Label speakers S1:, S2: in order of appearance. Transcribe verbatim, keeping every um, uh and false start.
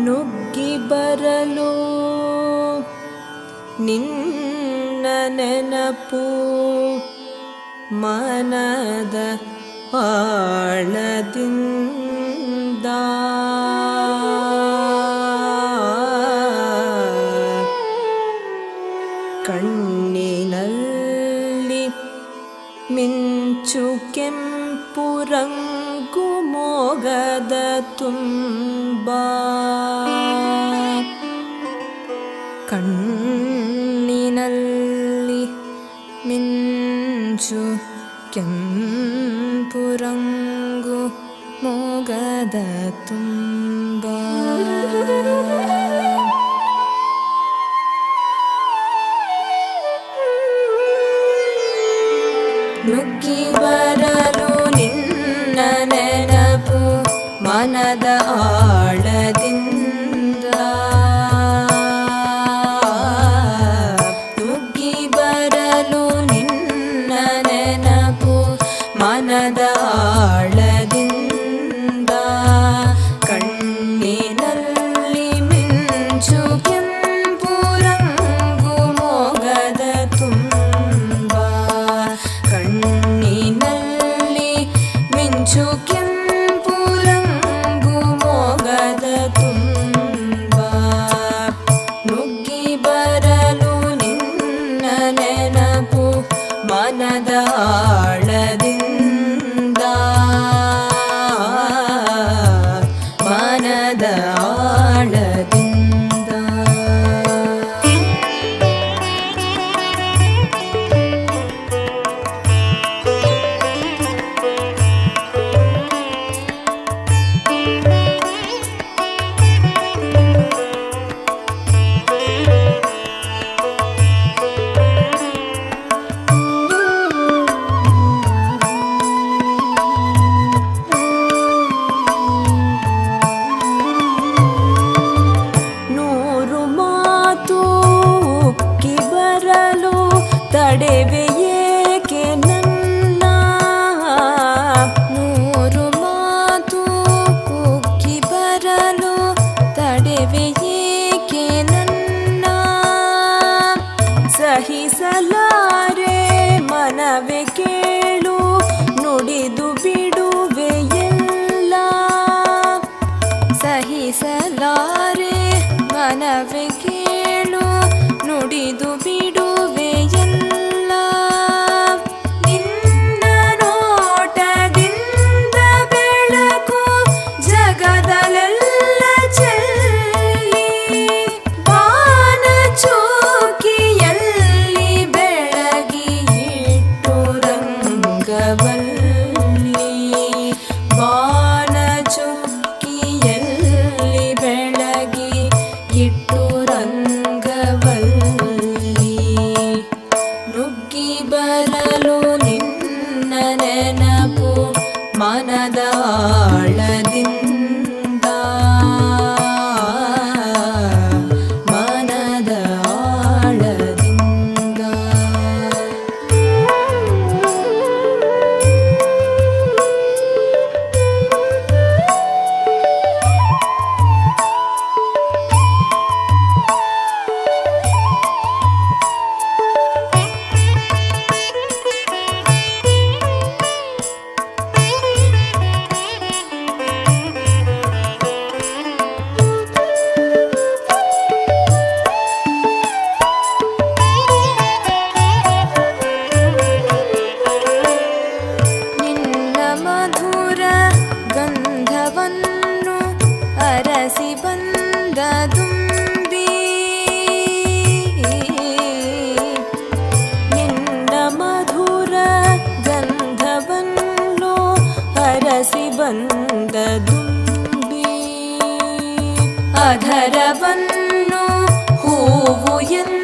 S1: ನುಗ್ಗಿ ಬರಲು ನಿನ್ನ ನೆನಪು ಮನದ ಆಳದಿಂದ ಕಣ್ಣಿನಲ್ಲಿ ಮಿಂಚು ಕೆಂಪು ರಂಗು ಮೊಗದ ತುಂಬ ಕಣ್ಣಿನಲ್ಲಿ ಮಿಂಚು ಕೆಂಪು ರಂಗು ಮೊಗದ ತುಂಬ ನುಗ್ಗಿ ಬರಲು ನಿನ್ನ ನೆನಪು ಮನದ ಆಳದಿಂದ ನುಗ್ಗಿ ಬರಲು ನಿನ್ನ ನೆನಪು ಮನದ ಆಳದಿಂದ ಕಣ್ಣಿನಲ್ಲಿ ಮಿಂಚು ಕೆಂಪು ರಂಗು ಮೊಗದ ತುಂಬ ಕಣ್ಣಿನಲ್ಲಿ ಮಿಂಚು ಕೆಂಪು ರಂಗು ಮೊಗದ ತುಂಬ ನುಗ್ಗಿ ಬರಲು ನಿನ್ನ ನೆನಪು ಮನದ ಆಳದಿಂದ ಮನದ ಆಳದಿಂದ ತಡೆವೆ ಏಕೆ ನನ್ನ ನೂರು ಮಾತು ಉಕ್ಕಿ ಬರಲು ತಡೆವೆ ಏಕೆ ನನ್ನ ಸಹಿಸಲಾರೆ ಮನವೇ ಕೇಳು ನುಡಿದು ಬಿಡುವೆ ಎಲ್ಲ ಸಹಿಸಲಾರೆ ಮನವೇ ಕೇಳು ನುಡಿದು ಬಿಡುವೆ ಎಲ್ಲ ನಿನ್ನ ನೋಟದಿಂದ ಬೆಳಕು ಜಗದಲ್ಲೆಲ್ಲ ಚೆಲ್ಲಿ ಬಾನ ಚೂಕಿಯಲ್ಲಿ ಬೆಳಗಿ ಇಟ್ಟು ರಂಗವಲ್ಲಿ ಬಾನ ಚುಕ್ಕಿಯಲ್ಲಿ ಬೆಳಗಿ ಇಟ್ಟು ರಂಗವಲ್ಲಿ ನುಗ್ಗಿ ಬರಲು ನಿನ್ನ ನೆನಪು ಮನದ ಆಳದಿಂದ ಮನದ ಆಳದಿಂದ ಗಂಧವನ್ನು ಅರಸಿ ಬಂದ ದುಂಬಿ ನಿನ್ನ ಮಧುರ ಗಂಧವನ್ನು ಅರಸಿ ಬಂದ ದುಂಬಿ ಅಧರವನ್ನು ಹೂವು ಎಂದು